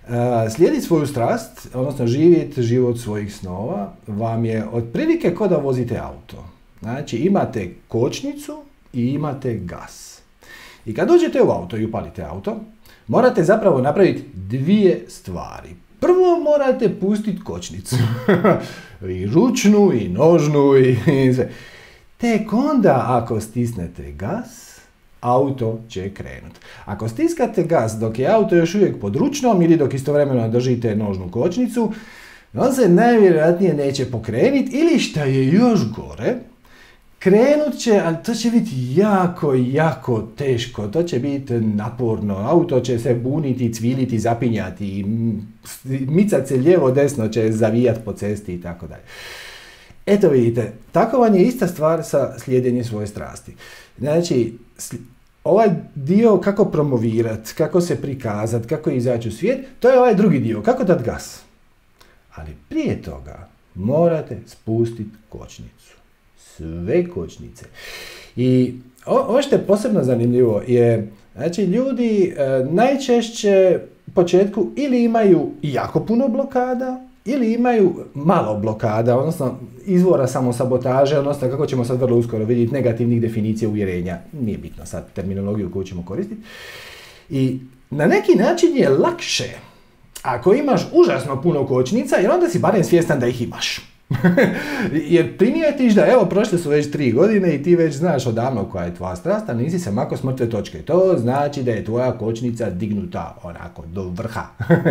Slijediti svoju strast, odnosno živjeti život svojih snova, vam je otprilike kao da vozite auto. Znači, imate kočnicu i imate gas. I kad dođete u auto i upalite auto, morate zapravo napraviti dvije stvari. Prvo morate pustiti kočnicu. I ručnu, i nožnu, i sve. Tek onda, ako stisnete gas, auto će krenuti. Ako stiskate gas dok je auto još uvijek pod ručnom ili dok istovremeno držite nožnu kočnicu, on se najvjerojatnije neće pokrenuti ili što je još gore, krenut će, ali to će biti jako, jako teško. To će biti naporno. Auto će se buniti, cviliti, zapinjati, micat se lijevo, desno će zavijati po cesti i tako dalje. Eto vidite, tako vam je ista stvar sa slijedjenjem svoje strasti. Znači, ovaj dio kako promovirati, kako se prikazati, kako izaći u svijet, to je ovaj drugi dio, kako dati gas. Ali prije toga morate spustiti kočnicu. Sve kočnice. I ovo što je posebno zanimljivo je, znači ljudi najčešće u početku ili imaju jako puno blokada, ili imaju malo blokada, odnosno izvora samosabotaže, odnosno kako ćemo sad vrlo uskoro vidjeti negativnih definicija uvjerenja. Nije bitno sad terminologiju koju ćemo koristiti. I na neki način je lakše ako imaš užasno puno kočnica, jer onda si barem svjestan da ih imaš. Jer primijetiš da evo prošle su već 3 godine i ti već znaš odavno koja je tvoja strast, a nisi se mako s mrtve točke. To znači da je tvoja kočnica dignuta onako do vrha.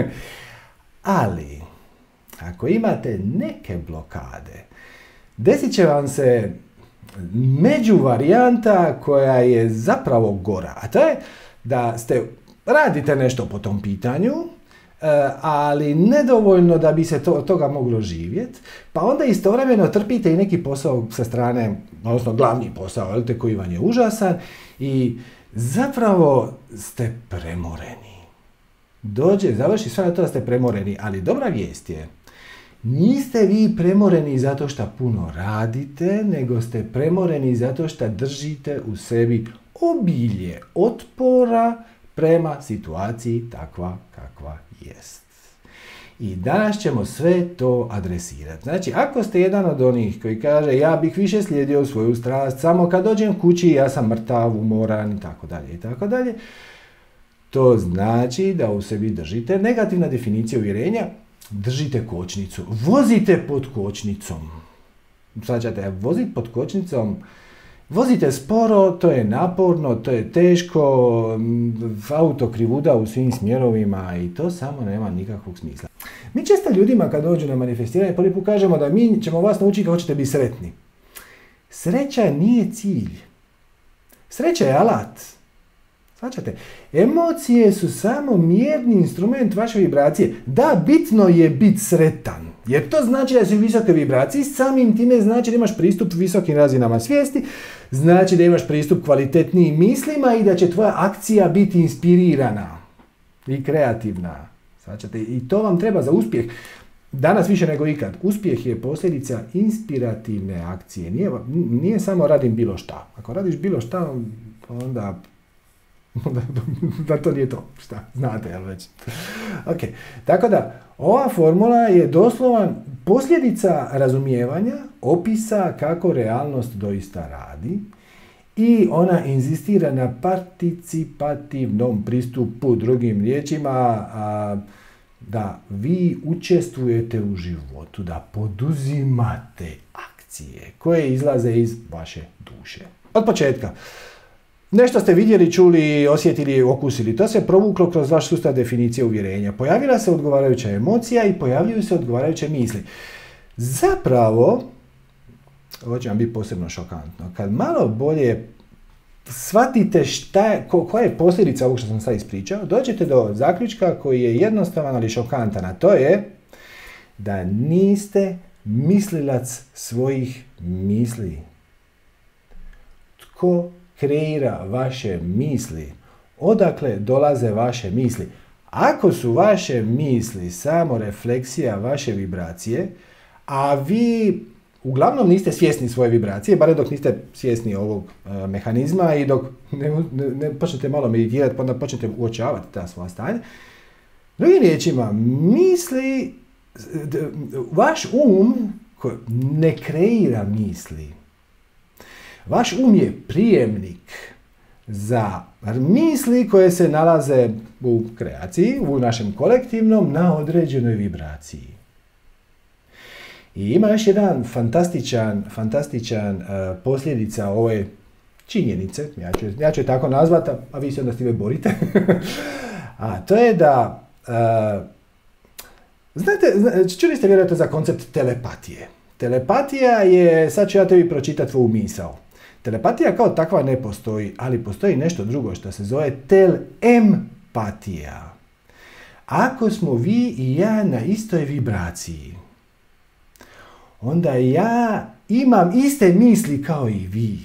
Ali ako imate neke blokade, desit će vam se međuvarijanta koja je zapravo gora. A to je da radite nešto po tom pitanju, ali nedovoljno da bi se od toga moglo živjeti, pa onda istovremeno trpite i neki posao sa strane, odnosno glavni posao, koji vam je užasan i zapravo ste premoreni. Završi sve na to da ste premoreni, ali dobra vijest je, niste vi premoreni zato što puno radite, nego ste premoreni zato što držite u sebi obilje otpora prema situaciji takva kakva jest. I danas ćemo sve to adresirati. Znači, ako ste jedan od onih koji kaže ja bih više slijedio svoju strast, samo kad dođem kući ja sam mrtav, umoran i tako dalje, to znači da u sebi držite negativna definicija uvjerenja, držite kočnicu, vozite pod kočnicom. Svađate, voziti pod kočnicom, vozite sporo, to je naporno, to je teško, auto krivuda u svim smjerovima i to samo nema nikakvog smisla. Mi često ljudima kad dođu na manifestiranje prvi put kažemo da mi ćemo vas naučiti kako ćete biti sretni. Sreća nije cilj. Sreća je alat. Svačate, emocije su samo mjerni instrument vaše vibracije. Da, bitno je biti sretan. Jer to znači da si u visokoj vibraciji, samim time znači da imaš pristup visokim razinama svijesti, znači da imaš pristup kvalitetnijim mislima i da će tvoja akcija biti inspirirana i kreativna. Svačate, i to vam treba za uspjeh. Danas više nego ikad. Uspjeh je posljedica inspirativne akcije. Nije samo radim bilo šta. Ako radiš bilo šta, onda da to nije to. Šta? Znate, jel već? Ok. Tako da, ova formula je doslovan posljedica razumijevanja, opisa kako realnost doista radi i ona inzistira na participativnom pristupu, drugim riječima, da vi učestvujete u životu, da poduzimate akcije koje izlaze iz vaše duše. Od početka. Nešto ste vidjeli, čuli, osjetili, okusili. To se provuklo kroz vaš sustav definicije uvjerenja. Pojavila se odgovarajuća emocija i pojavljuju se odgovarajuće misli. Zapravo, ovo će vam biti posebno šokantno, kad malo bolje shvatite koja je posljedica ovog što sam sad ispričao, dođete do zaključka koji je jednostavan ali šokantan, a to je da niste mislilac svojih misli. Tko kreira vaše misli? Odakle dolaze vaše misli? Ako su vaše misli samo refleksija vaše vibracije, a vi uglavnom niste svjesni svoje vibracije, barem dok niste svjesni ovog mehanizma i dok ne počnete malo meditirati, pa onda počnete uočavati ta svoja stanja, Drugim riječima, misli, vaš ne kreira misli. Vaš je prijemnik za misli koje se nalaze u kreaciji, u našem kolektivnom, na određenoj vibraciji. I ima još jedan fantastičan posljedica ove činjenice, ja ću je tako nazvati, a vi se onda s time borite. A to je da, znate, čuli ste vjerojatno za koncept telepatije. Telepatija je, sad ću ja tebi pročitati tvoju misao. Telepatija kao takva ne postoji, ali postoji nešto drugo što se zove telempatija. Ako smo vi i ja na istoj vibraciji, onda ja imam iste misli kao i vi.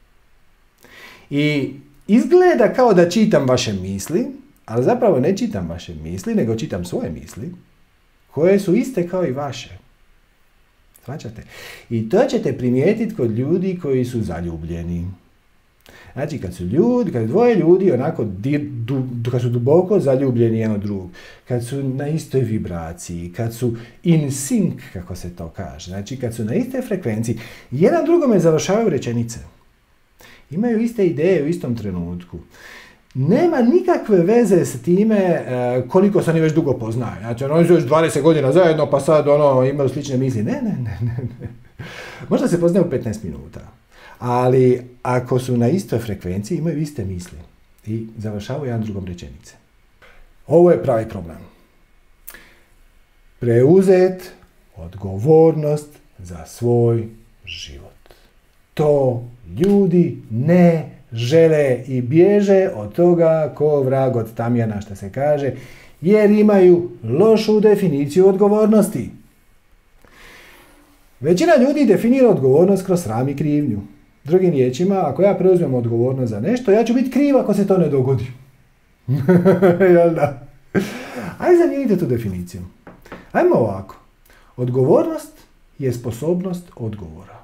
I izgleda kao da čitam vaše misli, ali zapravo ne čitam vaše misli, nego čitam svoje misli, koje su iste kao i vaše. Svačate? I to ćete primijetiti kod ljudi koji su zaljubljeni. Znači, kad dvoje ljudi onako, kad su duboko zaljubljeni jedno drugog, kad su na istoj vibraciji, kad su in sync, kako se to kaže, znači kad su na istoj frekvenciji, jedan drugome završavaju rečenice. Imaju iste ideje u istom trenutku. Nema nikakve veze s time koliko se oni već dugo poznaju. Znači, oni su još 20 godina zajedno, pa sad imaju slične misli. Ne. Možda se poznaju 15 minuta. Ali ako su na istoj frekvenciji, imaju iste misli. I završavaju jedan drugom rečenice. Ovo je pravi problem. Preuzet odgovornost za svoj život. To ljudi ne žele i bježe od toga ko vrag od tamjana, što se kaže, jer imaju lošu definiciju odgovornosti. Većina ljudi definira odgovornost kroz sram i krivnju. Drugim riječima, ako ja preuzmem odgovornost za nešto, ja ću biti kriv ako se to ne dogodi. Jel da? Ajde zamijenite tu definiciju. Ajmo ovako. Odgovornost je sposobnost odgovora.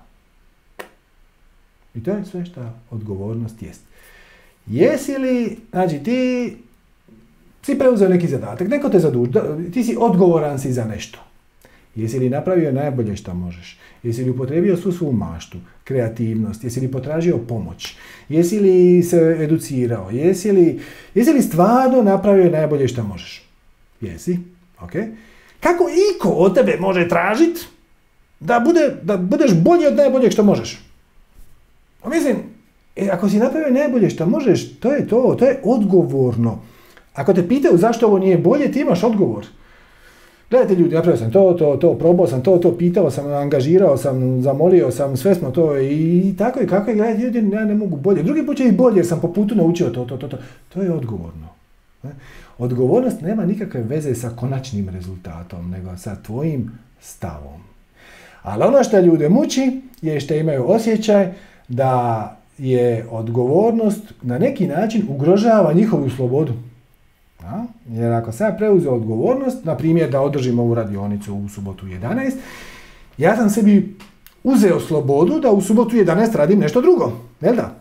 I to je sve što odgovornost jest. Jesi li, znači ti si preuzeo neki zadatak, neko te zadužio, ti si odgovoran si za nešto. Jesi li napravio najbolje što možeš? Jesi li upotrijebio svu maštu, kreativnost? Jesi li potražio pomoć? Jesi li se educirao? Jesi li stvarno napravio najbolje što možeš? Jesi? Ok. Kako iko od tebe može tražiti da budeš bolji od najboljeg što možeš? Mislim, ako si napravio najbolje što možeš, to je odgovorno. Ako te pitaju zašto ovo nije bolje, ti imaš odgovor. Gledajte ljudi, napravio sam to, probao sam to, pitao sam, angažirao sam, zamolio sam, sve smo to i tako i kako je, gledajte ljudi, ja ne mogu bolje. Drugi put će i bolje jer sam po putu naučio to. To je odgovorno. Odgovornost nema nikakve veze sa konačnim rezultatom, nego sa tvojim stavom. Ali ono što ljude muči je što imaju osjećaj da je odgovornost na neki način ugrožava njihovu slobodu. Jer ako sam ja preuzeo odgovornost, na primjer da održim ovu radionicu u subotu 11, ja sam sebi uzeo slobodu da u subotu 11 radim nešto drugo. Jel da?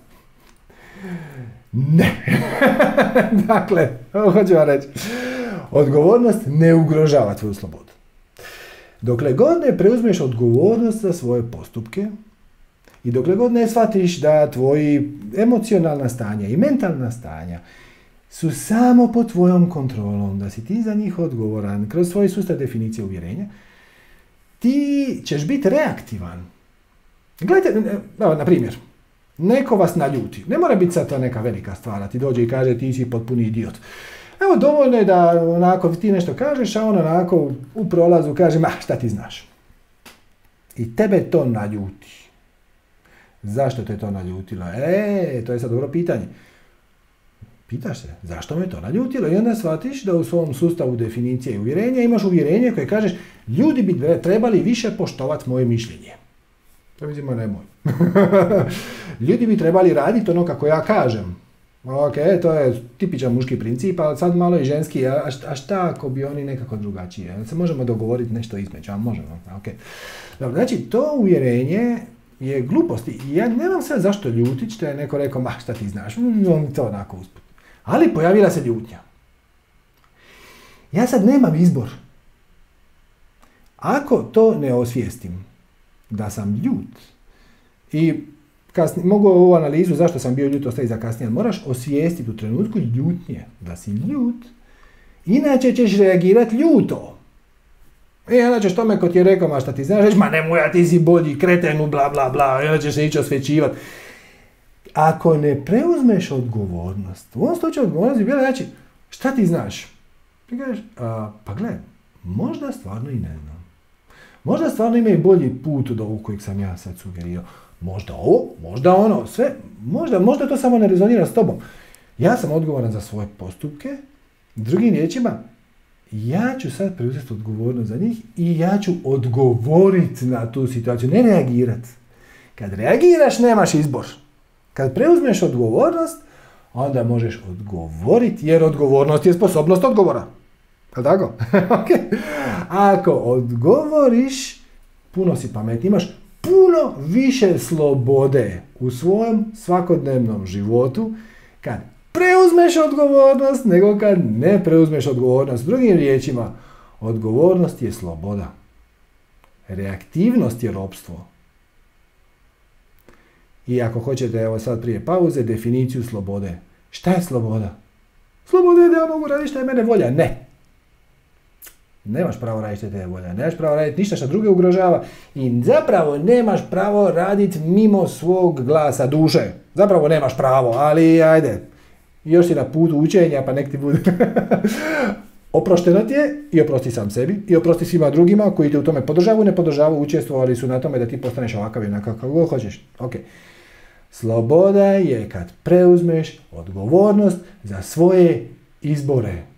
Ne. Dakle, hoću vam reći, odgovornost ne ugrožava tvoju slobodu. Dokle god ne preuzmeš odgovornost za svoje postupke i dokle god ne shvatiš da tvoji emocionalna stanja i mentalna stanja su samo pod tvojom kontrolom, da si ti za njih odgovoran kroz svoj sustav definicije uvjerenja, ti ćeš biti reaktivan. Gledajte, na primjer, neko vas naljuti. Ne mora biti sad to neka velika stvar, da ti dođe i kaže ti si potpuni idiot. Evo, dovoljno je da onako ti nešto kažeš, a on onako u prolazu kaže, ma šta ti znaš. I tebe to naljuti. Zašto te to naljutilo? To je sad dobro pitanje. Pitaš se, zašto me to naljutilo? I onda shvatiš da u svom sustavu definicije i uvjerenja imaš uvjerenje koje kažeš, ljudi bi trebali više poštovati moje mišljenje. To vidimo nemoj. Ljudi bi trebali raditi ono kako ja kažem. Ok, to je tipičan muški princip, ali sad malo i ženski, a šta ako bi oni nekako drugačije? Se možemo dogovoriti nešto između, a možemo, ok. Dobro, znači, to uvjerenje je glupost. I ja nemam sad zašto ljutit što je neko rekao, ma šta ti znaš, to onako usput. Ali pojavila se ljutnja. Ja sad nemam izbor. Ako to ne osvijestim, da sam ljut, i mogu ovu analizu zašto sam bio ljut ostaviti za kasnije, moraš osvijestiti u trenutku ljutnje da si ljut, inače ćeš reagirati ljuto. I onda ćeš tome ko ti je rekao, ma šta ti znaš, reći, ma nemoj, ja ti si bolji, kretenu, bla bla bla, i onda ćeš se ići osvećivati. Ako ne preuzmeš odgovornost, u ovom slučaju odgovornost bi bila reći, šta ti znaš? Ti kažeš, pa gledaj, možda stvarno i ne znam. Možda stvarno ima i bolji put od ovog kojeg sam ja sad sugerirao. Možda ovo, možda ono, sve, možda to samo ne rezonira s tobom. Ja sam odgovoran za svoje postupke, drugim riječima, ja ću sad preuzeti odgovornost za njih i ja ću odgovoriti na tu situaciju, ne reagirati. Kad reagiraš, nemaš izbor. Kad preuzmeš odgovornost, onda možeš odgovoriti, jer odgovornost je sposobnost odgovora. Je li tako? Okay. Ako odgovoriš, puno si pametniji, imaš puno više slobode u svojem svakodnevnom životu kad preuzmeš odgovornost nego kad ne preuzmeš odgovornost. Drugim riječima, odgovornost je sloboda. Reaktivnost je ropstvo. I ako hoćete, evo sad prije pauze, definiciju slobode. Šta je sloboda? Sloboda je da ja mogu raditi što je mene volja. Ne. Nemaš pravo raditi što te je volja. Nemaš pravo raditi ništa što druge ugrožava. I zapravo nemaš pravo raditi mimo svog glasa duše. Zapravo nemaš pravo, ali ajde. Još si na putu učenja, pa nek ti bude. Oprošteno ti je i oprosti sam sebi i oprosti svima drugima koji te u tome podržavaju, ne podržavaju, učestvovali su na tome da ti postaneš ovakav i onakav kako god hoćeš. Okay. Sloboda je kad preuzmeš odgovornost za svoje izbore.